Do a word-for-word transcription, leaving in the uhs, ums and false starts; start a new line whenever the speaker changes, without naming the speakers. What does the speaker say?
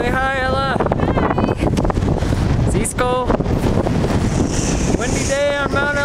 Say hi, Ella. Hi. Cisco. Windy day on Mount